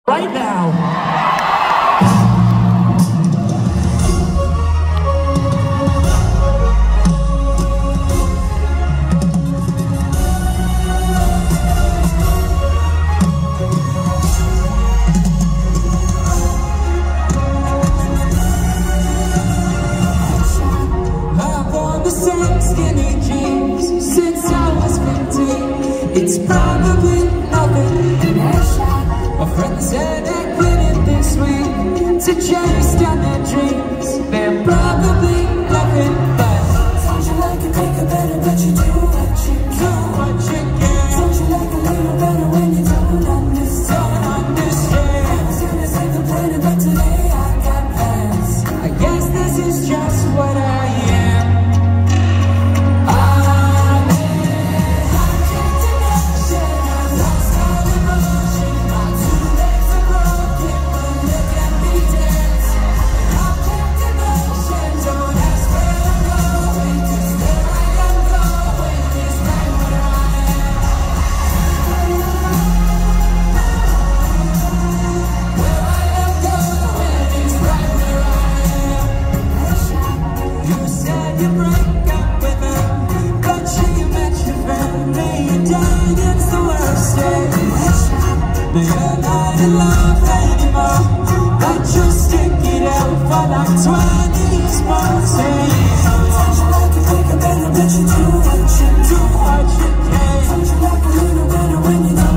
right now. Skinny jeans since I was 15. It's probably nothing. My friend said they couldn't be sweet to chase down their dreams. They're probably nothing, but don't you like to make it better, but you do what you can. Don't you like a little better when you don't understand? I was gonna say the planet, but today I got plans. I guess this is just what I am. You're not in love anymore, but you'll stick it out for like 20 months. Don't you like to make it better, but you do what you can. Don't you like a little better when you don't